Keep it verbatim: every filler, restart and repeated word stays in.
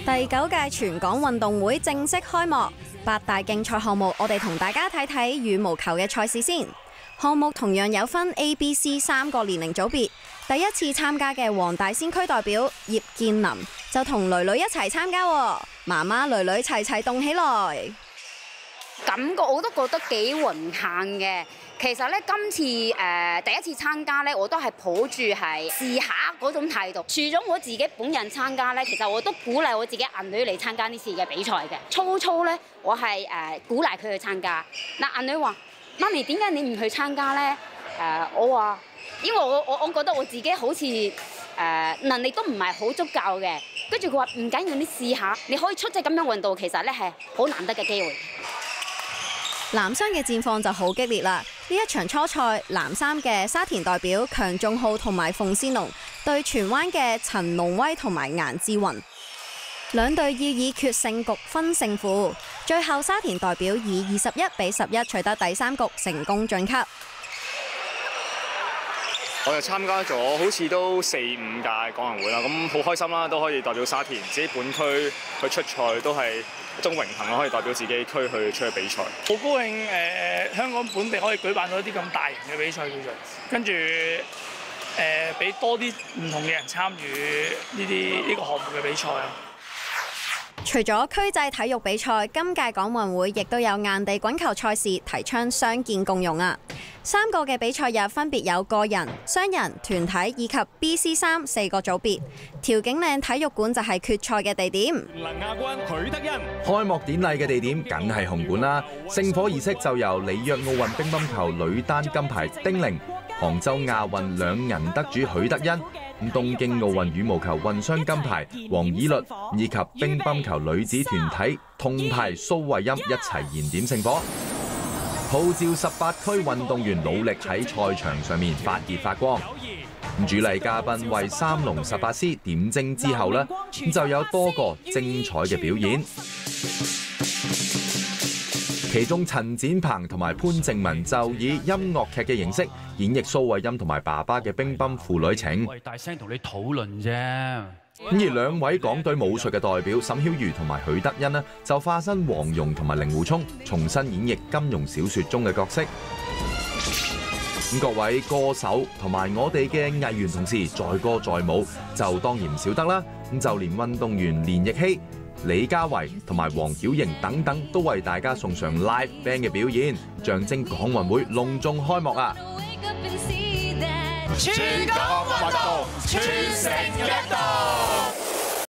第九屆全港運動會正式開幕，八大競賽項目，我哋同大家睇睇羽毛球嘅賽事先。項目同樣有分 A、B、C 三個年齡組別。第一次參加嘅黃大仙區代表葉建林就同囡囡一齊參加，媽媽囡囡齊齊動起來。 感覺我都覺得幾榮幸嘅。其實咧，今次誒、呃、第一次參加咧，我都係抱住係試下嗰種態度。除咗我自己本人參加咧，其實我都鼓勵我自己銀女嚟參加呢次嘅比賽嘅。初初咧，我係誒、呃、鼓勵佢去參加。嗱，銀女話：媽咪，點解你唔去參加咧？誒、呃，我話因為我我我覺得我自己好似誒、呃、能力都唔係好足夠嘅。跟住佢話唔緊要，你試下，你可以出席咁樣運動，其實咧係好難得嘅機會。 男雙嘅戰況就好激烈啦！呢一場初賽，男三嘅沙田代表強仲浩同埋馮先龍對荃灣嘅陳龍威同埋顏志雲，兩隊要以決勝局分勝負。最後沙田代表以二十一比十一取得第三局，成功晉級。 我就參加咗好似都四五屆港人會啦，咁好開心啦，都可以代表沙田自己本區去出賽，都係一種榮幸啦，可以代表自己區去出去比賽。 好高興誒、呃，香港本地可以舉辦到一啲咁大型嘅比賽叫做，跟住誒俾多啲唔同嘅人參與呢啲呢個項目嘅比賽啊！ 除咗區際體育比賽，今屆港運會亦都有硬地滾球賽事，提倡傷健共融啊！三個嘅比賽日分別有個人、雙人、團體以及 B、C 三四個組別。調景嶺體育館就係決賽嘅地點。 能亞軍許德恩開幕典禮嘅地點梗係紅館啦，聖火儀式就由里約奧運乒乓球女單金牌丁玲、杭州亞運兩銀得主許德恩、東京奧運羽毛球混雙金牌王以律以及乒乓球女子團體銅牌蘇慧音一齊燃點聖火，號召十八區運動員努力喺賽場上面發熱發光。主禮嘉賓為三龍十八師點睛之後呢，就有多個精彩嘅表演。其中陳展鵬同埋潘靜文就以音樂劇嘅形式演繹蘇慧音同埋爸爸嘅乒乓父女情。 喂，大聲同你討論啫。 咁而兩位港隊武術嘅代表沈曉瑜同埋許德恩呢，就化身黃蓉同埋令狐沖，重新演繹金庸小說中嘅角色。咁各位歌手同埋我哋嘅藝員同事載歌載舞，就當然唔少得啦。咁就連運動員連奕希、李嘉維同埋黃曉瑩等等，都為大家送上 live band 嘅表演，象徵港運會隆重開幕啊！ 全港運動，全城躍動。